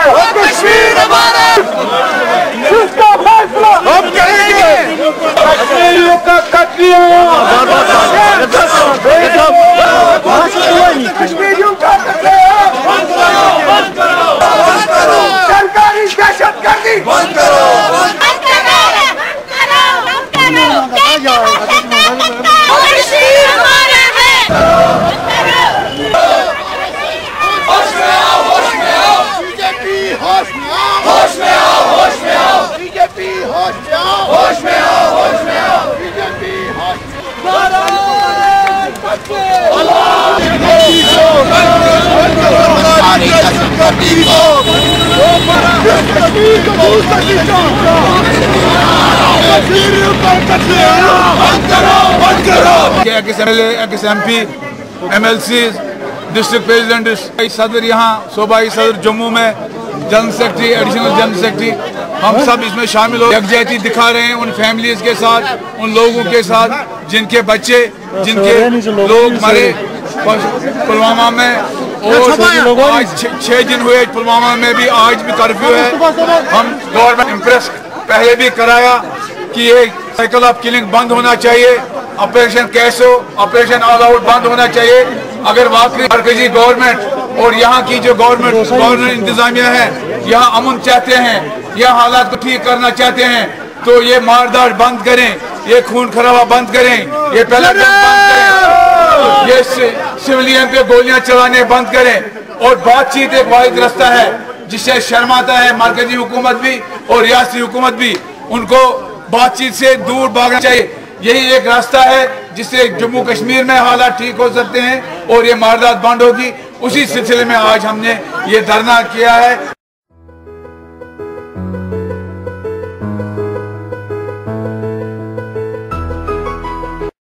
कश्मीर हमारा, इसका फैसला हम करेंगे। कश्मीरियों का कत्लेआम, कश्मीरियों का कत्लेआम बंद करो, बंद करो, बंद करो। सरकारी दहशतगर्दी बंद करो, बंद करो। कश्मीर हमारा है। होश में आओ, होश में आओ, बीजेपी होश में आओ, होश में आओ, होश में आओ, बीजेपी होश में आओ, होश में आओ, होश में आओ, बीजेपी होश में आओ। MP, MLCs, डिस्ट्रिक्ट प्रेसिडेंट, सदर यहाँ सूबाई सदर जम्मू में, general secretary, additional general secretary, हम सब इसमें शामिल हो यकजहती दिखा रहे हैं उन फैमिलीज के साथ, उन लोगों के साथ जिनके बच्चे, जिनके लोग मरे पुलवामा में। और आज 6 दिन हुए पुलवामा में भी, आज भी कर्फ्यू है। हम गवर्नमेंट इम्प्रेस पहले भी कराया कि ये साइकिल ऑफ किलिंग बंद होना चाहिए, ऑपरेशन कैसे हो, ऑपरेशन ऑल आउट बंद होना चाहिए। अगर वाकई मरकजी गवर्नमेंट और यहाँ की जो गवर्नमेंट इंतजामिया है यहाँ अमन चाहते हैं, यहाँ हालात को ठीक करना चाहते हैं, तो ये मारदार बंद करें, ये खून खराबा बंद करें, ये पहले बंद करें, ये सिविलियन पे गोलियां चलाने बंद करें। और बातचीत एक वाहिद रास्ता है जिससे शर्माता है मरकजी हुकूमत भी और रियासती हुकूमत भी, उनको बातचीत से दूर भागना चाहिए। यही एक रास्ता है जिससे जम्मू कश्मीर में हालात ठीक हो सकते हैं और ये वारदात बंद होगी। उसी सिलसिले में आज हमने ये धरना किया है।